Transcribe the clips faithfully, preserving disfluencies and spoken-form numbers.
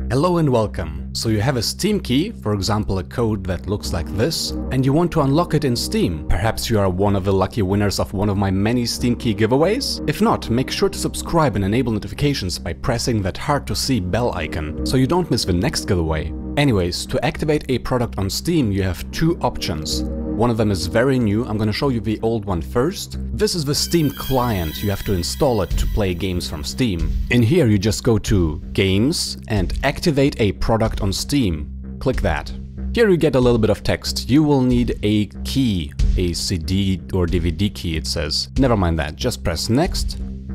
Hello and welcome. So you have a Steam key, for example a code that looks like this, and you want to unlock it in Steam. Perhaps you are one of the lucky winners of one of my many Steam key giveaways? If not, make sure to subscribe and enable notifications by pressing that hard to see bell icon, so you don't miss the next giveaway. Anyways, to activate a product on Steam you have two options. One of them is very new, I'm gonna show you the old one first. This is the Steam client, you have to install it to play games from Steam. In here you just go to Games and activate a product on Steam. Click that. Here you get a little bit of text. You will need a key, a C D or D V D key it says. Never mind that, just press next.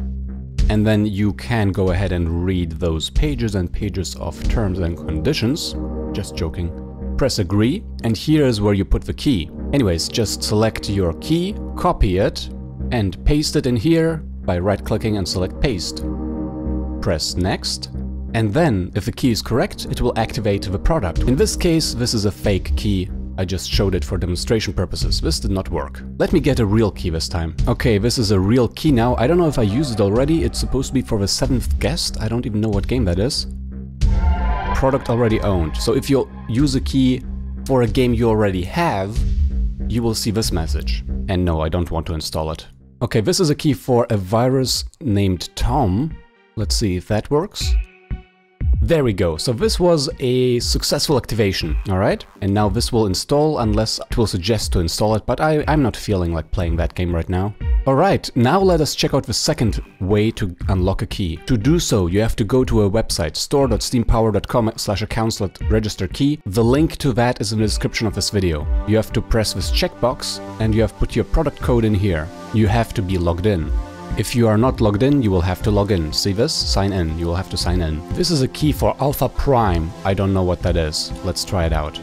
And then you can go ahead and read those pages and pages of terms and conditions. Just joking. Press agree, and here is where you put the key. Anyways, just select your key, copy it, and paste it in here by right-clicking and select paste. Press next, and then, if the key is correct, it will activate the product. In this case, this is a fake key. I just showed it for demonstration purposes. This did not work. Let me get a real key this time. Okay, this is a real key now. I don't know if I used it already. It's supposed to be for the seventh guest. I don't even know what game that is. Product already owned. So if you use a key for a game you already have, you will see this message. And no, I don't want to install it. Okay, this is a key for a virus named Tom. Let's see if that works. There we go. So this was a successful activation, alright? And now this will install unless it will suggest to install it, but I, I'm not feeling like playing that game right now. Alright, now let us check out the second way to unlock a key. To do so, you have to go to a website, store dot steam power dot com slash accounts dot register key. The link to that is in the description of this video. You have to press this checkbox and you have to put your product code in here. You have to be logged in. If you are not logged in, you will have to log in. See this? Sign in. You will have to sign in. This is a key for Alpha Prime. I don't know what that is. Let's try it out.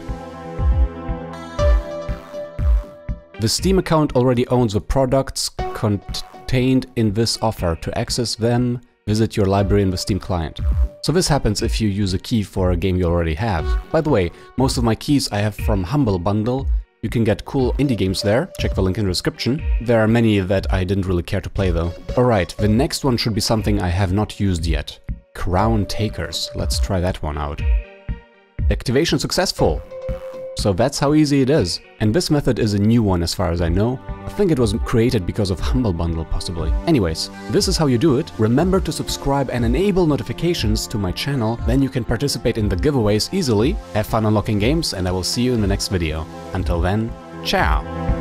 The Steam account already owns the products contained in this offer. To access them, visit your library in the Steam client. So this happens if you use a key for a game you already have. By the way, most of my keys I have from Humble Bundle. You can get cool indie games there, check the link in the description. There are many that I didn't really care to play though. Alright, the next one should be something I have not used yet. Crown Takers. Let's try that one out. Activation successful! So that's how easy it is. And this method is a new one as far as I know. I think it was created because of Humble Bundle possibly. Anyways, this is how you do it. Remember to subscribe and enable notifications to my channel, then you can participate in the giveaways easily. Have fun unlocking games and I will see you in the next video. Until then, ciao!